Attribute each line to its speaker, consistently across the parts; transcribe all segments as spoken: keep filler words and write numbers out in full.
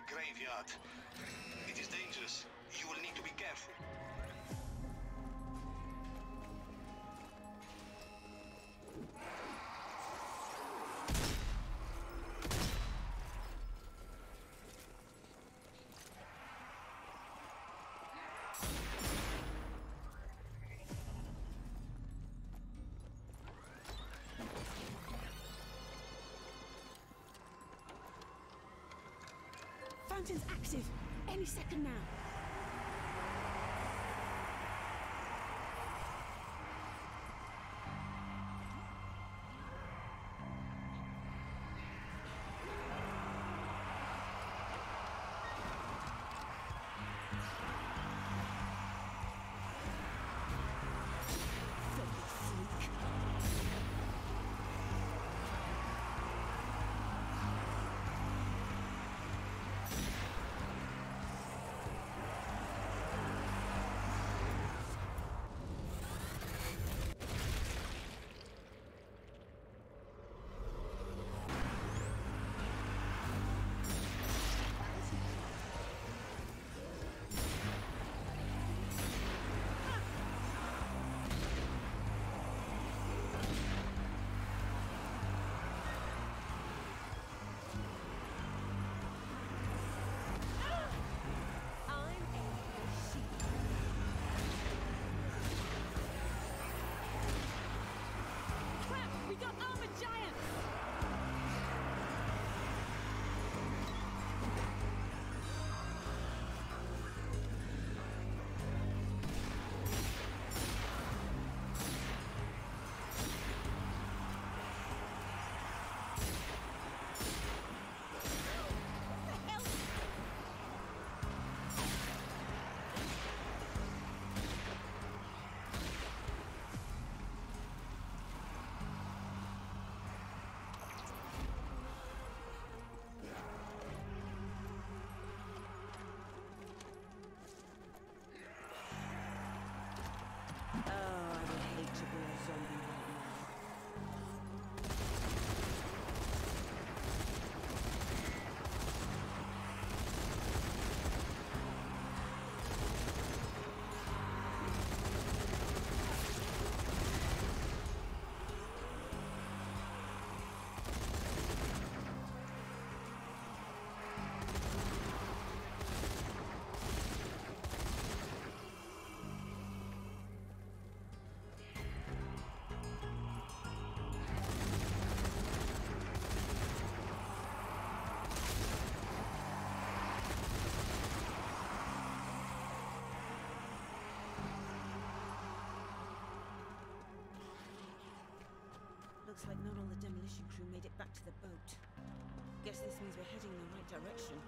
Speaker 1: graveyard. It is dangerous. You will need to be careful.
Speaker 2: Fountain's active. Any second now. Looks like not all the demolition crew made it back to the boat. Guess this means we're heading in the right direction.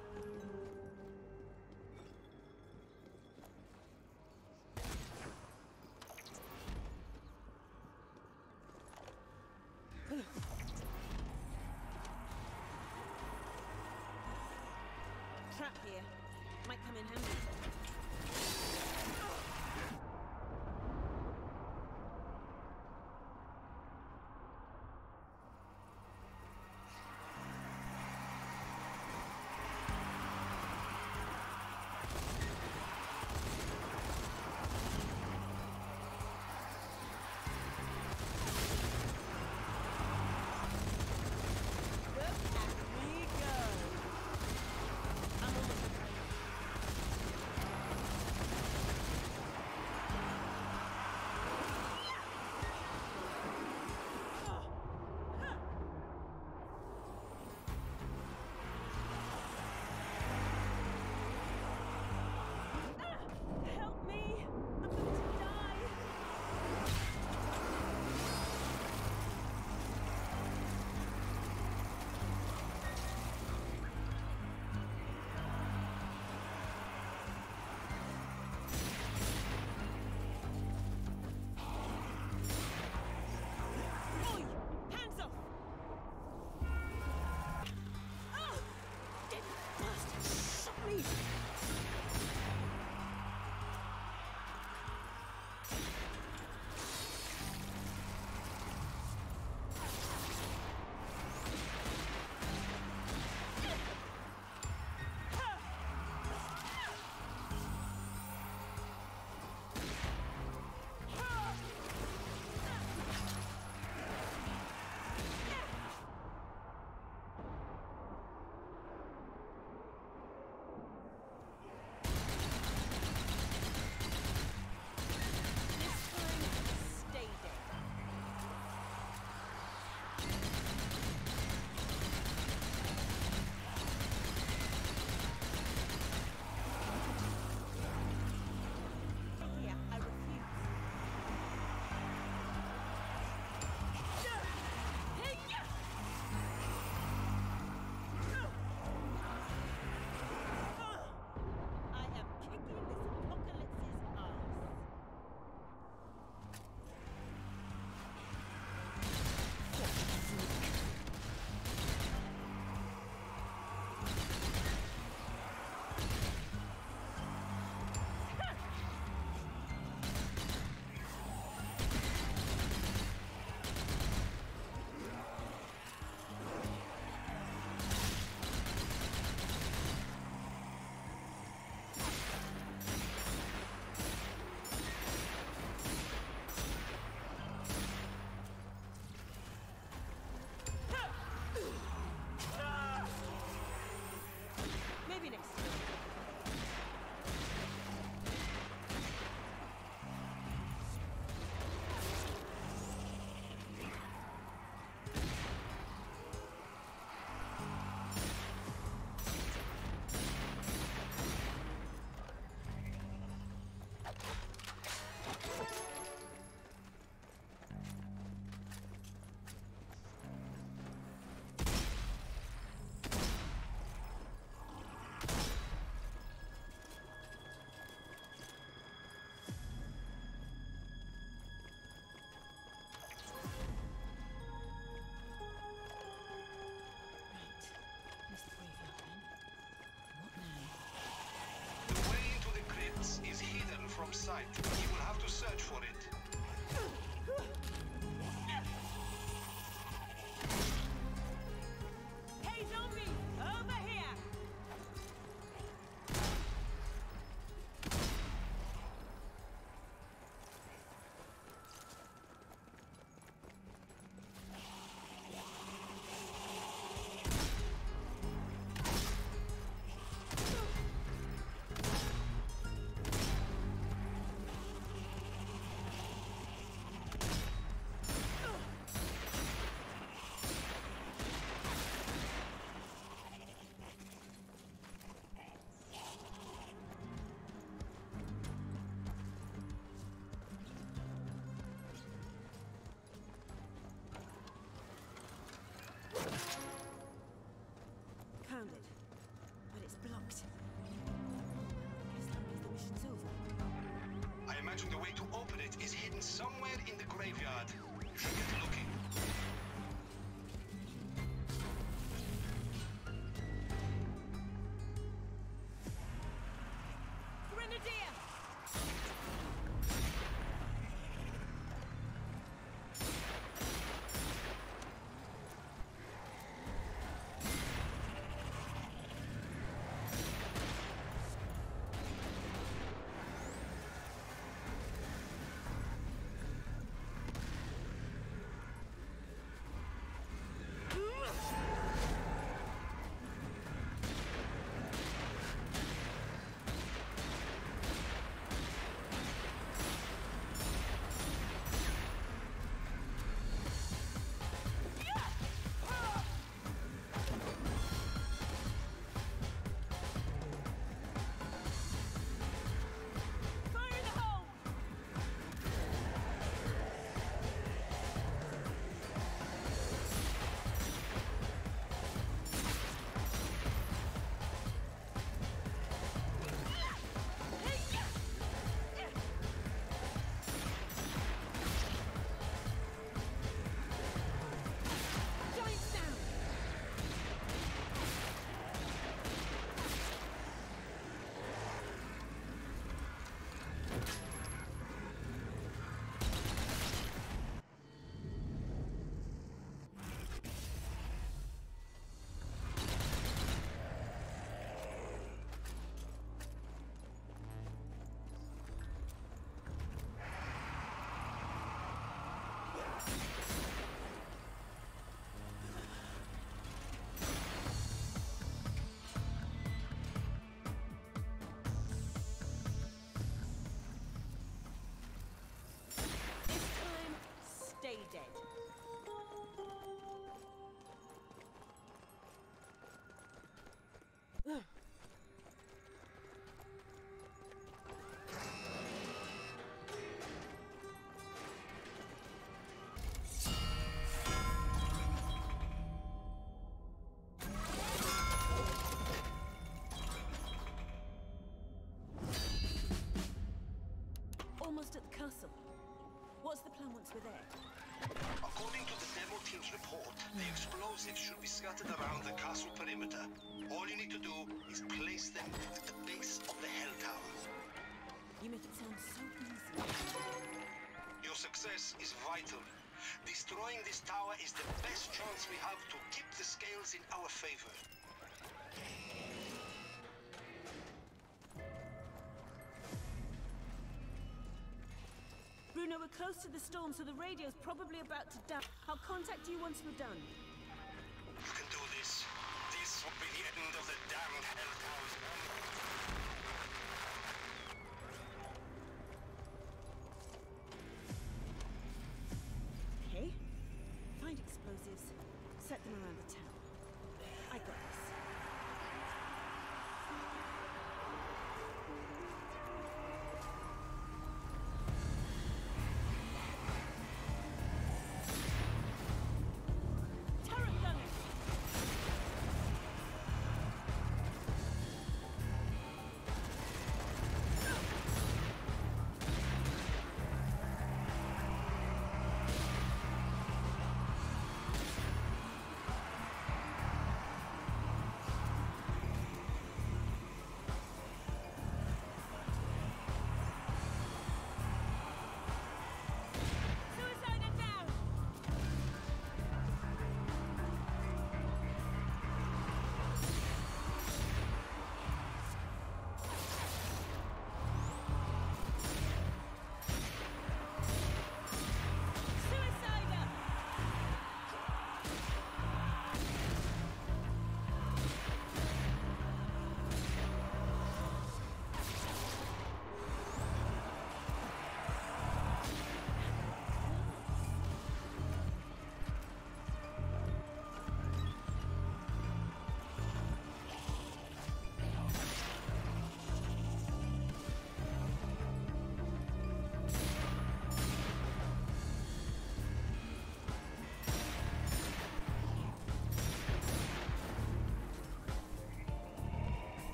Speaker 2: Trap here. Might come in handy.
Speaker 1: imagine the way to open it is hidden somewhere in the graveyard. You should get looking.
Speaker 2: Grenadier! Stay dead. Ugh. Almost at the castle. What's the plan once we're there?
Speaker 1: According to the demo team's report, the explosives should be scattered around the castle perimeter. All you need to do is place them at the base of the Hell Tower.
Speaker 2: You make it sound so easy.
Speaker 1: Your success is vital. Destroying this tower is the best chance we have to tip the scales in our favor.
Speaker 2: Bruno, we're close to the storm, so the radio's probably about to die. I'll contact you once we're done.
Speaker 1: You can do this. This will be the end of the damned Hell Towers.
Speaker 2: Okay. Find explosives. Set them around the tower. I got this.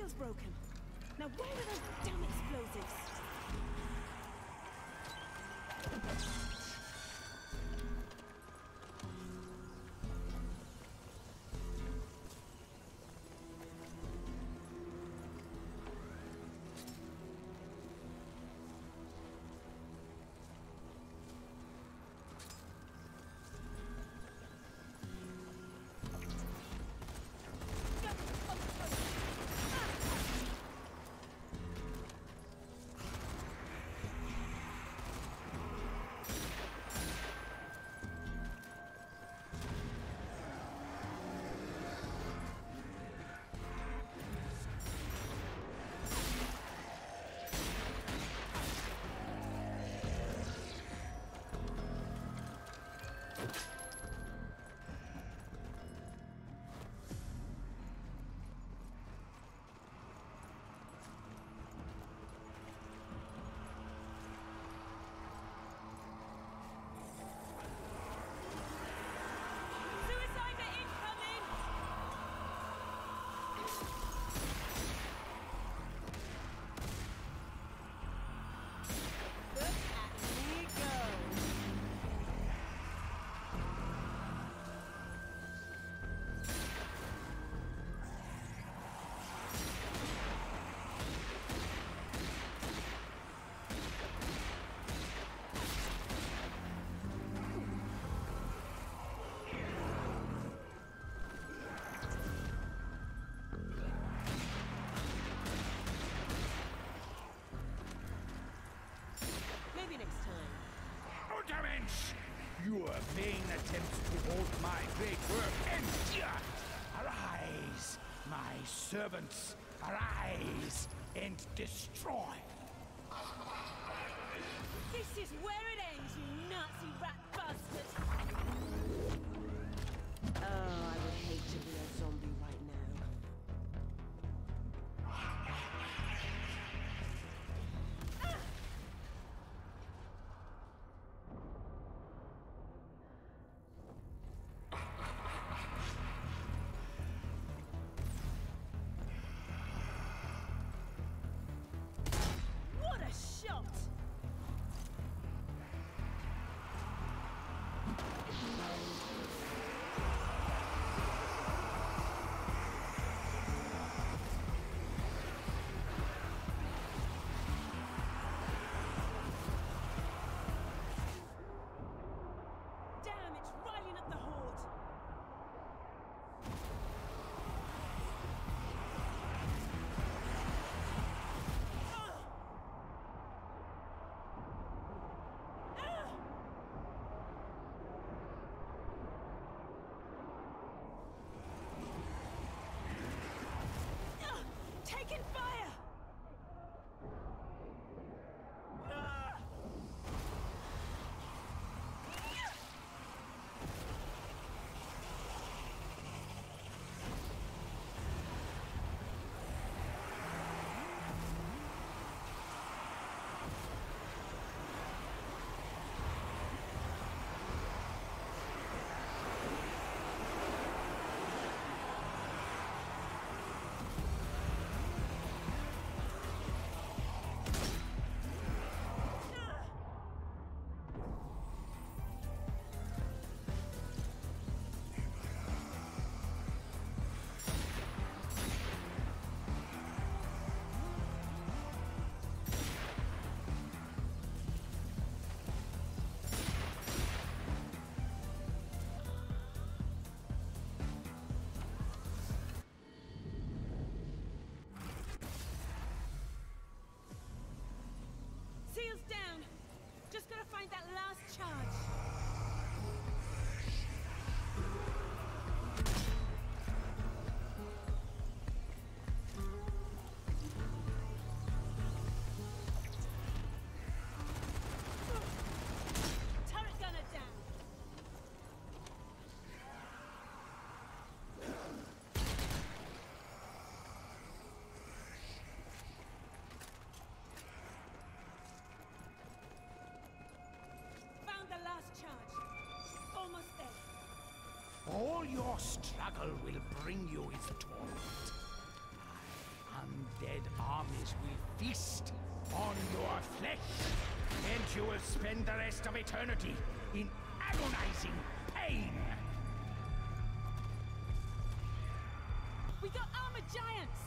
Speaker 2: seal's broken. Now where are those damn explosives?
Speaker 3: Your vain attempts to hold my great work end. Arise, my servants, arise and destroy.
Speaker 2: This is where it ends, you Nazi rat bastard! Oh, I would hate to be a zombie right now. What a shot! Damn, it's riling up the horde! Ugh! Ugh! Ugh! Taking fire! Ugh! Seal's down! Just gotta find that last charge. Turret gunner down! Found the last charge. Almost there.
Speaker 3: All your struggle will bring you its torment. I armies will feast on your flesh, and you will spend the rest of eternity in agonizing pain.
Speaker 2: We got armored giants!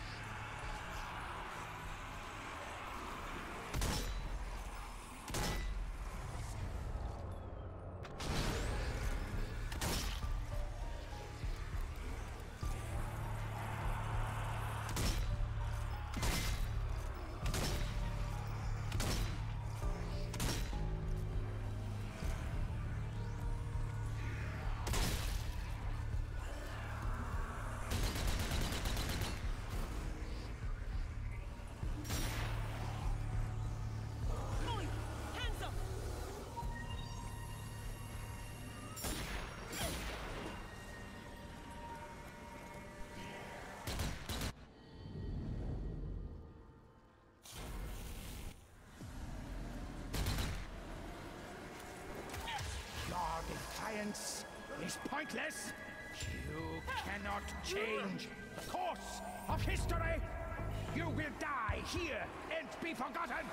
Speaker 3: Defiance is pointless. You cannot change the course of history. You will die here and be forgotten.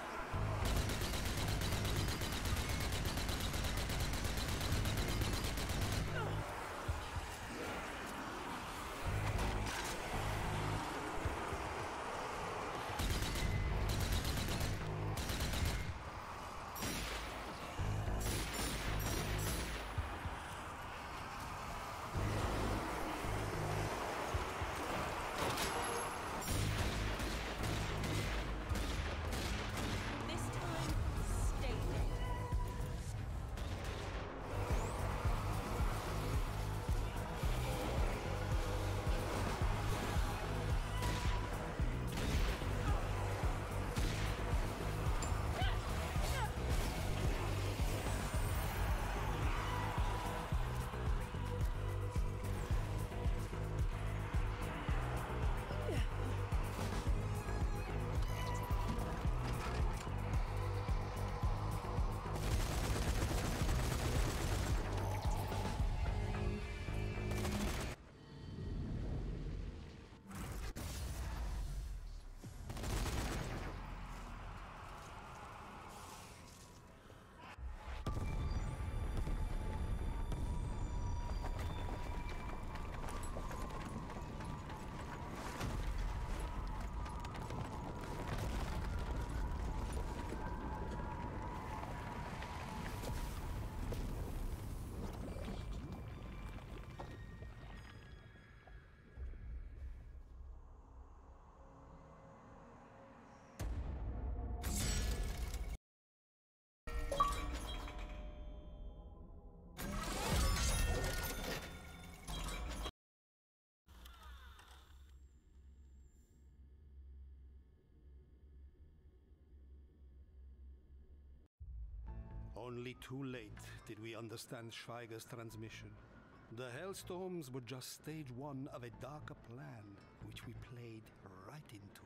Speaker 1: Only too late did we understand Schweiger's transmission. The Hellstorms were just stage one of a darker plan, which we played right into.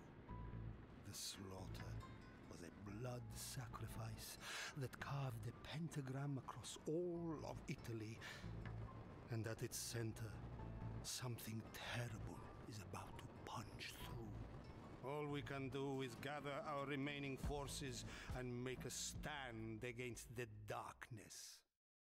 Speaker 1: The slaughter was a blood sacrifice that carved a pentagram across all of Italy. And at its center, something terrible is about to punch through. All we can do is gather our remaining forces and make a stand against the darkness.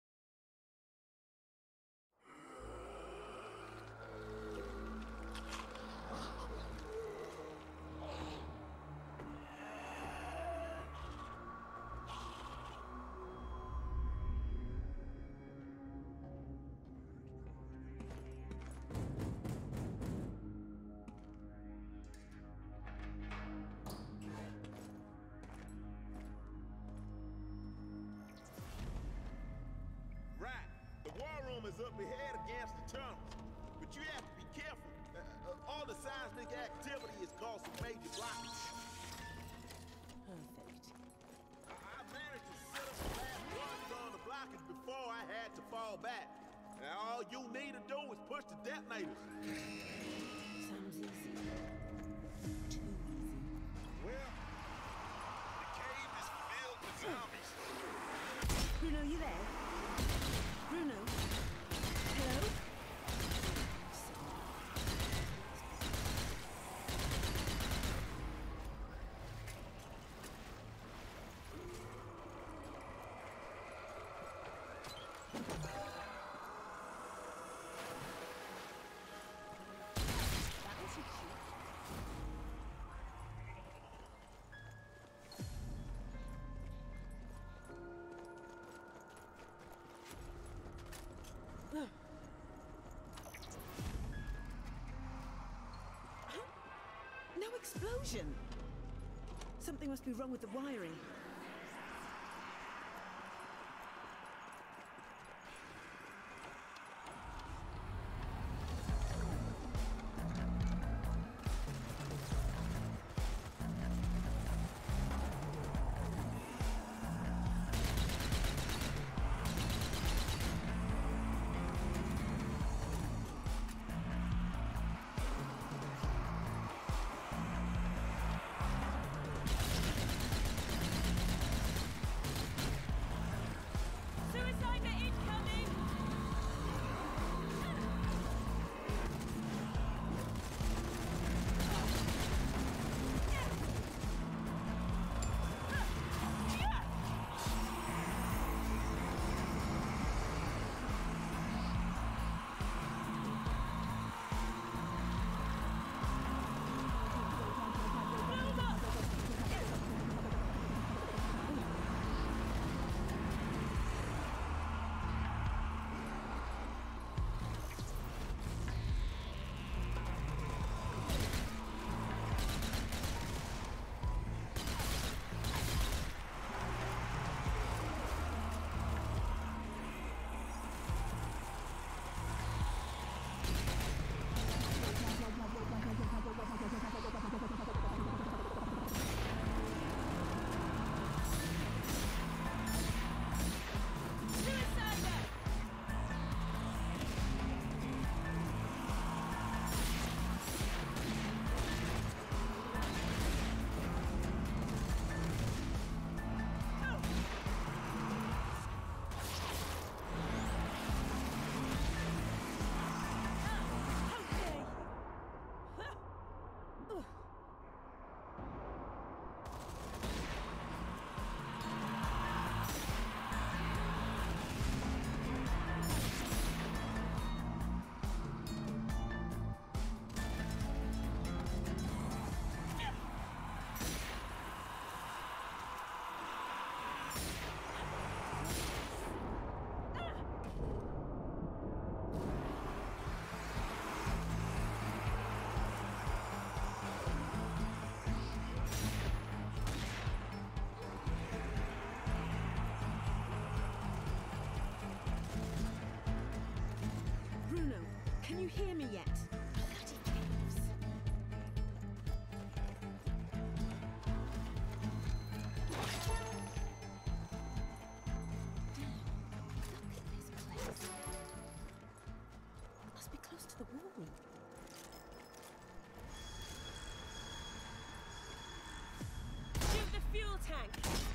Speaker 4: Is up ahead against the tunnels, but you have to be careful. Uh, uh, all the seismic activity has caused some major blockage.
Speaker 2: Perfect.
Speaker 4: I, I managed to set up the last runs on the blockage before I had to fall back. Now all you need to do is push the detonators.
Speaker 2: Sounds easy. Too easy.
Speaker 4: Well, the cave is filled with zombies.
Speaker 2: Bruno, you there? Bruno? Hello? explosion! Something must be wrong with the wiring. Can you hear me yet? Bloody caves. Look at this place. It must be close to the wall. Shoot the fuel tank!